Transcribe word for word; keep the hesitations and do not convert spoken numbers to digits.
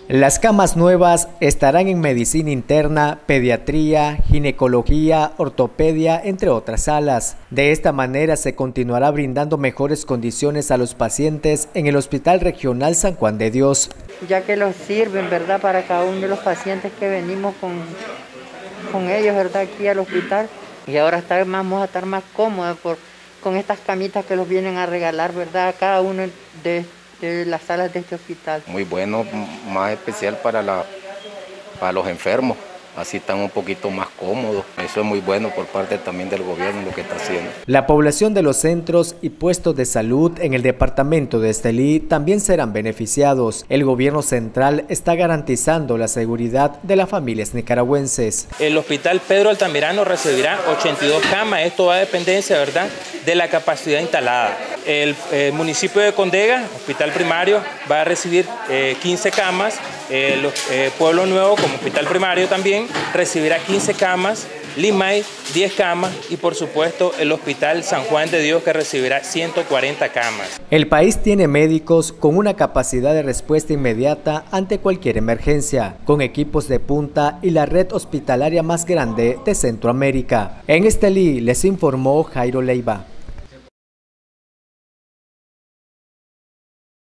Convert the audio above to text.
Las camas nuevas estarán en medicina interna, pediatría, ginecología, ortopedia, entre otras salas. De esta manera se continuará brindando mejores condiciones a los pacientes en el Hospital Regional San Juan de Dios. Ya que los sirven, ¿verdad?, para cada uno de los pacientes que venimos con, con ellos, ¿verdad?, aquí al hospital. Y ahora está, vamos a estar más cómodos por, con estas camitas que los vienen a regalar, ¿verdad?, a cada uno de de las salas de este hospital. Muy bueno, más especial para, la, para los enfermos, así están un poquito más cómodos. Eso es muy bueno por parte también del gobierno lo que está haciendo. La población de los centros y puestos de salud en el departamento de Estelí también serán beneficiados. El gobierno central está garantizando la seguridad de las familias nicaragüenses. El hospital Pedro Altamirano recibirá ochenta y dos camas, esto va a dependencia, ¿verdad?, de la capacidad instalada. El, el municipio de Condega, hospital primario, va a recibir eh, quince camas, eh, los, eh, Pueblo Nuevo como hospital primario también recibirá quince camas, Limay diez camas y por supuesto el hospital San Juan de Dios que recibirá ciento cuarenta camas. El país tiene médicos con una capacidad de respuesta inmediata ante cualquier emergencia, con equipos de punta y la red hospitalaria más grande de Centroamérica. En Estelí les informó Jairo Leiva.